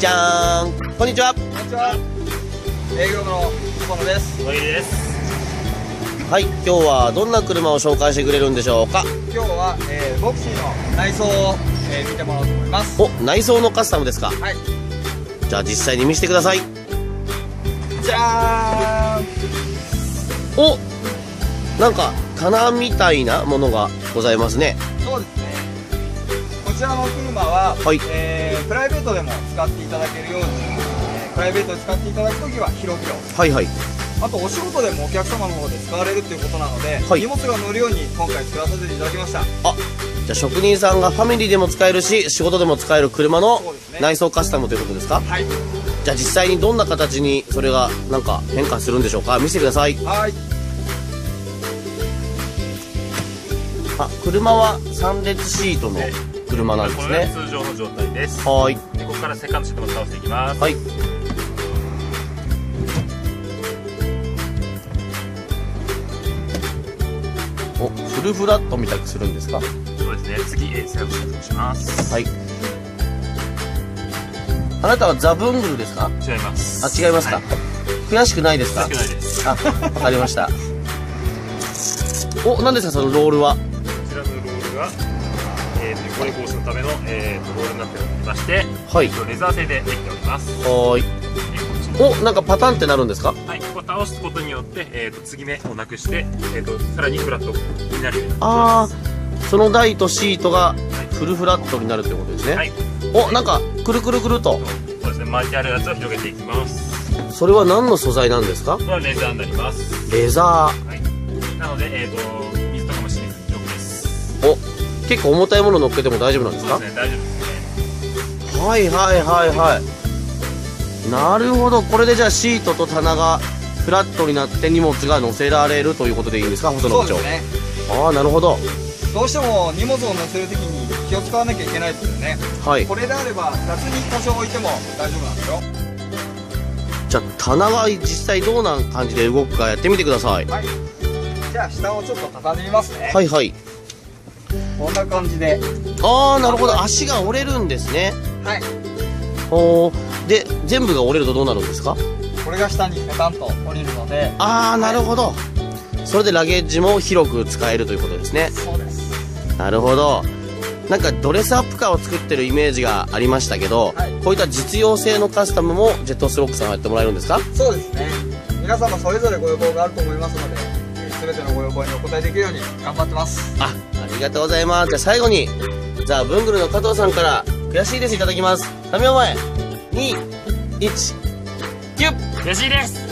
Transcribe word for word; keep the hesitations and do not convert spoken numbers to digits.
じゃーん、こんにちは。 こんにちは。営業部の小野です。 小野です。 はい、今日はどんな車を紹介してくれるんでしょうか。 今日は、えー、ボクシーの内装を、えー、見てもらおうと思います。 お、内装のカスタムですか。 はい。 じゃあ実際に見せてください。 じゃーん。 お、なんか棚みたいなものがございますね。 そうですね。こちらの車は、 はい、 えー、プライベートでも使っていただけるように、えー、プライベートで使っていただくときは広々。 はいはい。 あとお仕事でもお客様の方で使われるっていうことなので、 はい、 荷物が乗るように今回作らせていただきました。あ、 じゃあ職人さんがファミリーでも使えるし仕事でも使える車の内装カスタムということですか。 はい。 じゃあ実際にどんな形にそれがなんか変化するんでしょうか。見せてください。 はい。 あ、車はさん列シートの車なんですね。 これが通常の状態です。 はい。 でここからセカンドシートも倒していきます。 はい。お、フルフラットみたくするんですか。 そうですね。次、えー、セカンドシートをします。 はい。あなたはザ・ブングルですか。 違います。 あ、違いますか。はい、悔しくないですか。 悔しくないです。 あ、わかりました。お、何ですかそのロールは。 こちらのロールが、えー、汚れ防止のための、えー、ロールになっておりまして、はい、レザー製でできております。 はい。お、なんかパタンってなるんですか。 はい、ここ倒すことによって、えー、と継ぎ目をなくして、えー、とさらにフラットになるようになっています。 ああ、その台とシートがフルフラットになるということですね。はい。お、なんかくるくるくると。 そうですね、巻いてあるやつを広げていきます。 それは何の素材なんですか。 これはレザーになります。 レザー。はい。 なので、えー、と水とかも染みずに丈夫です。 お、結構重たいもの乗っけても大丈夫なんですか。 そうですね、大丈夫ですね。 はいはいはいはい。なるほど。これでじゃあシートと棚がフラットになって荷物が乗せられるということでいいんですか、細野部長。 そうですね。 ああ、なるほど。 どうしても荷物を乗せるときに気を使わなきゃいけないですよね。はい。これであれば雑に多少置いても大丈夫なんですよ。 じゃあ棚が実際どうな感じで動くかやってみてください。 はい。じゃあ下をちょっと畳んでみますね。 はいはい。 こんな感じで。 ああ、なるほど。足が折れるんですね。 はい。 おー。で全部が折れるとどうなるんですか。 これが下にペタンと降りるので。 ああ、なるほど。それでラゲッジも広く使えるということですね。 そうです。 なるほど。なんかドレスアップカーを作ってるイメージがありましたけど、はい、こういった実用性のカスタムもジェットストロックさんがやってもらえるんですか。 そうですね。皆様それぞれご要望があると思いますので、全てのご要望にお答えできるように頑張ってます。 あ、ありがとうございます。じゃあ最後にザ・ブングルの加藤さんから悔しいですいただきます。さんびょうまえにいちキュッ。 悔しいです。